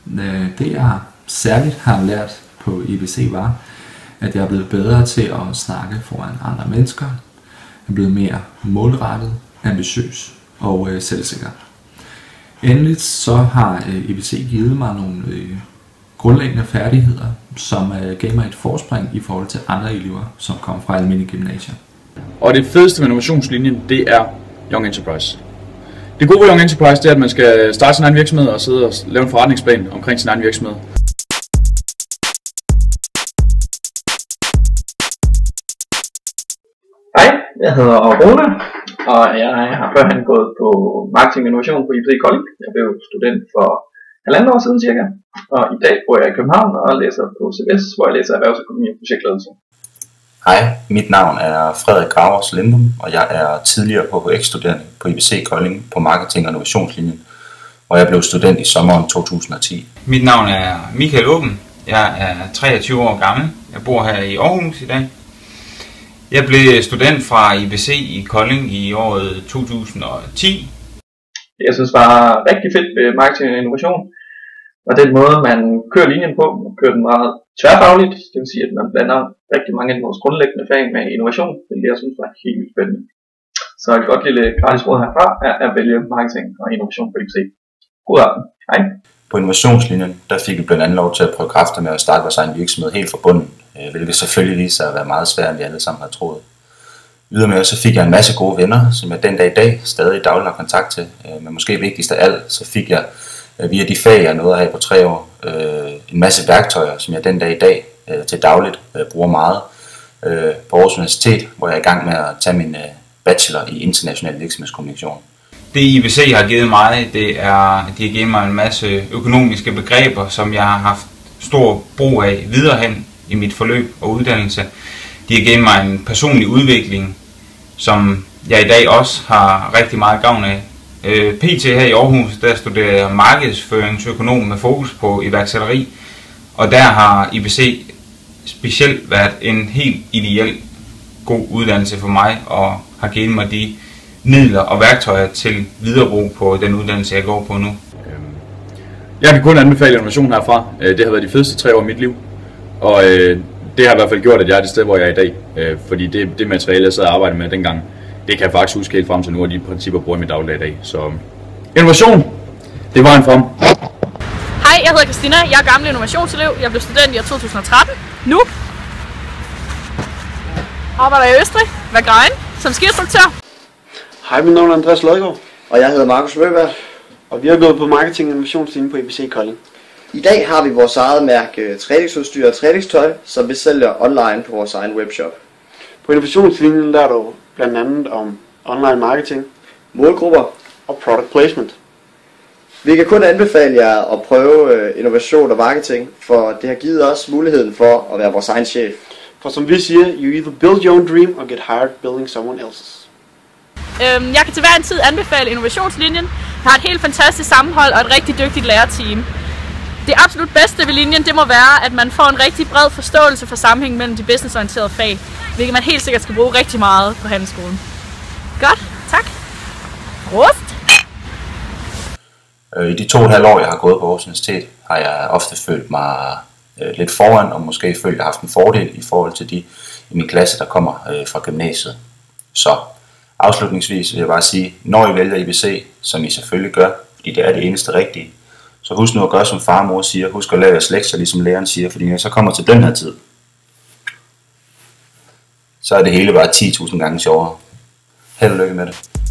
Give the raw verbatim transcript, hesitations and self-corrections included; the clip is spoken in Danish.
Det jeg særligt har lært på I B C var, at jeg er blevet bedre til at snakke foran andre mennesker. Jeg er blevet mere målrettet, ambitiøs og øh, selvsikker. Endelig så har øh, I B C givet mig nogle øh, grundlæggende færdigheder, som øh, gav mig et forspring i forhold til andre elever, som kom fra almindelige gymnasier. Og det fedeste med innovationslinjen, det er Young Enterprise. Det gode ved Young Enterprise, det er, at man skal starte sin egen virksomhed og sidde og lave en forretningsplan omkring sin egen virksomhed. Hej, jeg hedder Rune, og jeg har førhen gået på marketing og innovation på I B C Kolding. Jeg blev student for halvandet år siden cirka, og i dag bor jeg i København og læser på C B S, hvor jeg læser erhvervsøkonomi og projektledelse. Hej, mit navn er Frederik Gravers Lindum, og jeg er tidligere H H X-studerende på I B C Kolding på marketing og innovationslinjen, hvor jeg blev student i sommeren to tusind og ti. Mit navn er Michael Åben. Jeg er treogtyve år gammel. Jeg bor her i Aarhus i dag. Jeg blev student fra I B C i Kolding i året to tusind og ti. Jeg synes det var rigtig fedt ved marketing og innovation, og den måde man kører linjen på, man kører den meget tværfagligt, det vil sige at man blander rigtig mange af vores grundlæggende fag med innovation, hvilket jeg synes var helt vildt spændende. Så et godt lille gratis råd herfra er at vælge marketing og innovation på I B C. God aften. Hej. På innovationslinjen der fik vi blandt andet lov til at prøve kræfter med at starte vores egen virksomhed helt fra bunden, hvilket selvfølgelig viste sig at være meget svært, end vi alle sammen havde troet. Ydermere så fik jeg en masse gode venner, som jeg den dag i dag stadig dagligt har kontakt til, men måske vigtigst af alt, så fik jeg via de fag, jeg nåede at have på tre år, en masse værktøjer, som jeg den dag i dag til dagligt bruger meget på Aarhus Universitet, hvor jeg er i gang med at tage min bachelor i international virksomhedskommunikation. Det I B C har givet mig, det er, de har givet mig en masse økonomiske begreber, som jeg har haft stor brug af videre hen i mit forløb og uddannelse. De har givet mig en personlig udvikling, som jeg i dag også har rigtig meget gavn af. P T her i Aarhus, der studerer jeg markedsføringsøkonom med fokus på iværksætteri, og der har I B C specielt været en helt ideel god uddannelse for mig, og har givet mig de midler og værktøjer til viderebrug på den uddannelse, jeg går på nu. Jeg kan kun anbefale innovation herfra. Det har været de fedeste tre år i mit liv, og det har i hvert fald gjort, at jeg er det sted, hvor jeg er i dag. Fordi det, det materiale, jeg sad og arbejdede med dengang, det kan jeg faktisk huske helt frem til nu, og de principper bruger jeg i mit dagligdag i dag. Så innovation, det var en frem. Hej, jeg hedder Christina. Jeg er gammel innovationselev. Jeg blev student i år to tusind og tretten. Nu arbejder jeg i Østrig, Wagrain, som skiinstruktør. Hej, mit navn er Andreas Lodgaard. Og jeg hedder Markus Møberg. Og vi har gået på marketing og innovationslinjen på I B C Kolding. I dag har vi vores eget mærke træningsudstyr og træningstøj, som vi sælger online på vores egen webshop. På innovationslinjen lærer du blandt andet om online marketing, målgrupper og product placement. Vi kan kun anbefale jer at prøve innovation og marketing, for det har givet os muligheden for at være vores egen chef. For som vi siger, you either build your own dream or get hired building someone else's. Øhm, jeg kan til hver en tid anbefale innovationslinjen. Jeg har et helt fantastisk sammenhold og et rigtig dygtigt lærerteam. Det absolut bedste ved linjen, det må være, at man får en rigtig bred forståelse for sammenhængen mellem de businessorienterede fag, hvilket man helt sikkert skal bruge rigtig meget på handelsskolen. Godt, tak. Prost! I de to og et halvt år, jeg har gået på Aarhus Universitet, har jeg ofte følt mig lidt foran, og måske følt, at jeg har haft en fordel i forhold til de i min klasse, der kommer fra gymnasiet. Så afslutningsvis vil jeg bare sige, når I vælger I B C, som I selvfølgelig gør, fordi det er det eneste rigtige, så husk nu at gøre som far og mor siger, husk at lave jeres lektier, ligesom læreren siger, fordi når jeg så kommer til den her tid, så er det hele bare ti tusind gange sjovere. Held og lykke med det.